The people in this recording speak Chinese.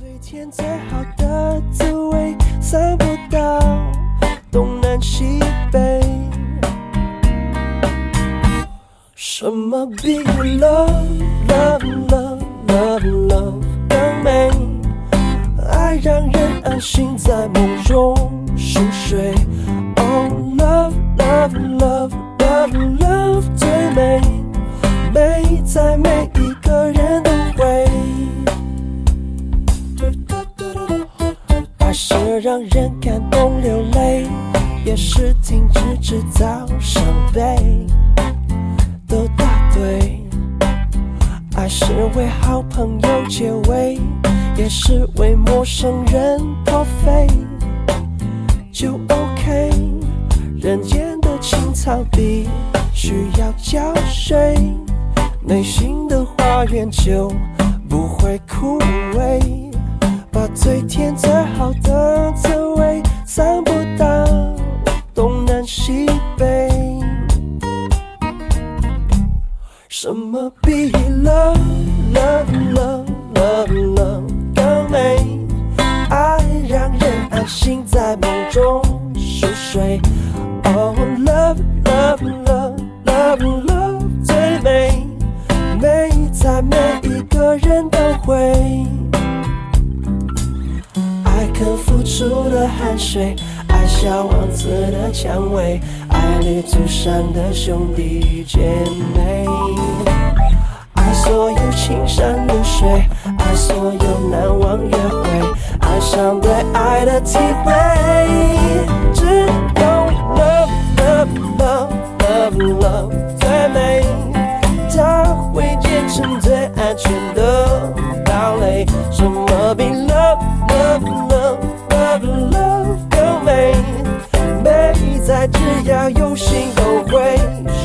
最甜最好的滋味，散不到东南西北。什么比 love love love love love 更美？爱让人安心在梦中熟睡。Oh love love love love love 最美，美在每一个人都会。爱是让人感动流泪，也是停止制造伤悲，都答对。爱是为好朋友结尾，也是为陌生人破费，就 OK。 人间的青草地需要浇水，内心的花园就不会枯萎。把最甜最好的滋味散不到东南西北。什么比 love love love love love 更美？爱让人安心在梦中熟睡。Oh love love love love love 最美，美在每一个人都会。爱肯付出的汗水，爱小王子的蔷薇，爱旅途上的兄弟姐妹，爱所有青山绿水，爱所有难忘约会，爱上对爱的体会。只有 love love love love love 最美，它会建成最安全的堡垒。什么比 love love love love love 更美？美在只要有心都会